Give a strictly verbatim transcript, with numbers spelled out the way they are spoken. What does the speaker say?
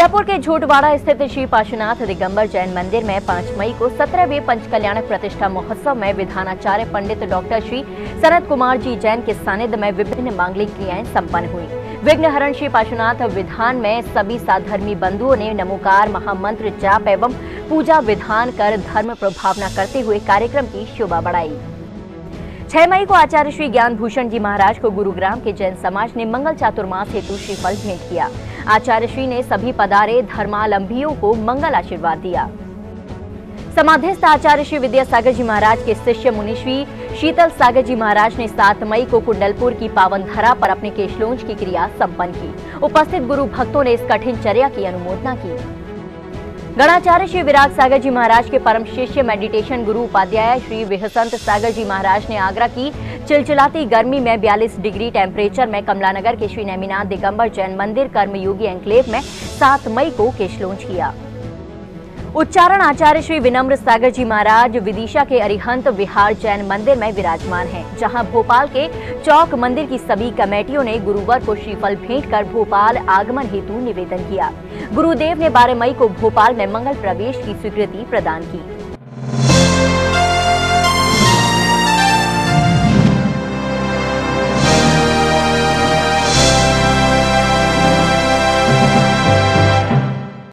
जयपुर के झूठवाड़ा स्थित श्री पार्श्वनाथ दिगंबर जैन मंदिर में पाँच मई को सत्रहवें पंचकल्याणक प्रतिष्ठा महोत्सव में विधानाचार्य पंडित डॉक्टर श्री सनत कुमार जी जैन के सानिध्य में विभिन्न मांगलिक क्रियाएं संपन्न हुई। विघ्नहरण श्री पार्श्वनाथ विधान में सभी साधर्मी बंधुओं ने नमोकार महामंत्र जाप एवं पूजा विधान कर धर्म प्रभावना करते हुए कार्यक्रम की शोभा बढ़ाई। छह मई को आचार्य श्री ज्ञान भूषण जी महाराज को गुरुग्राम के जैन समाज ने मंगल चातुर्मास हेतु श्रीफल भेंट किया। आचार्य श्री ने सभी पधारे धर्मावलंबियों को मंगल आशीर्वाद दिया। समाधिस्थ आचार्य श्री विद्यासागर जी महाराज के शिष्य मुनि श्री शीतल सागर जी महाराज ने सात मई को कुंडलपुर की पावन धरा पर अपने केशलोंज की क्रिया संपन्न की। उपस्थित गुरु भक्तों ने इस कठिन चर्या की अनुमोदना की। गणाचार्य श्री विराग सागर जी महाराज के परम शिष्य मेडिटेशन गुरु उपाध्याय श्री विहसंत सागर जी महाराज ने आगरा की चिलचिलाती गर्मी में बयालीस डिग्री टेम्परेचर में कमलानगर के श्री नेमिनाथ दिगंबर जैन मंदिर कर्मयोगी एन्क्लेव में सात मई को केशलोंज किया। उच्चारण आचार्य श्री विनम्र सागर जी महाराज विदिशा के अरिहंत विहार जैन मंदिर में विराजमान हैं, जहां भोपाल के चौक मंदिर की सभी कमेटियों ने गुरुवार को श्रीफल भेंट कर भोपाल आगमन हेतु निवेदन किया। गुरुदेव ने बारह मई को भोपाल में मंगल प्रवेश की स्वीकृति प्रदान की।